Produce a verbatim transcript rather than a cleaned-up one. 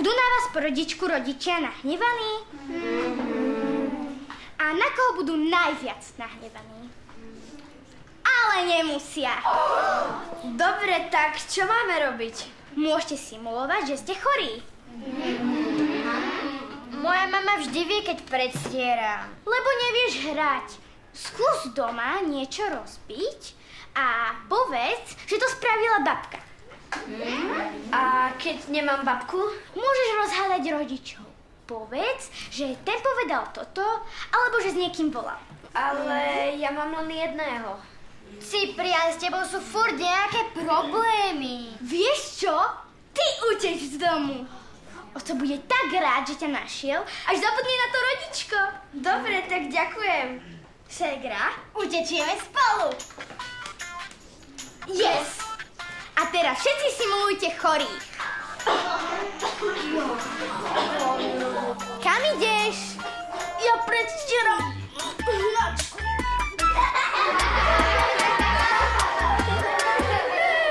Budú na vás po rodičku rodičia nahnevaní? A na koho budú najviac nahnevaní? Ale nemusia. Dobre, tak čo máme robiť? Môžete simulovať, že ste chorí. Moja mama vždy vie, keď predstieram. Lebo nevieš hrať. Skús doma niečo rozbiť a povedz, že to spravila babka. A keď nemám babku? Môžeš rozhádať rodičov. Povedz, že ten povedal toto, alebo že s niekým volal. Ale ja mám len jedného. Cyprian, s tebou sú furt nejaké problémy. Vieš čo? Ty uteč z domu. Oco bude tak rád, že ťa našiel, až zabudne na to rodičko. Dobre, tak ďakujem. Segra, utečieme spolu. Yes! A teraz všetci simulujte chorých. Kam ideš? Ja predstieram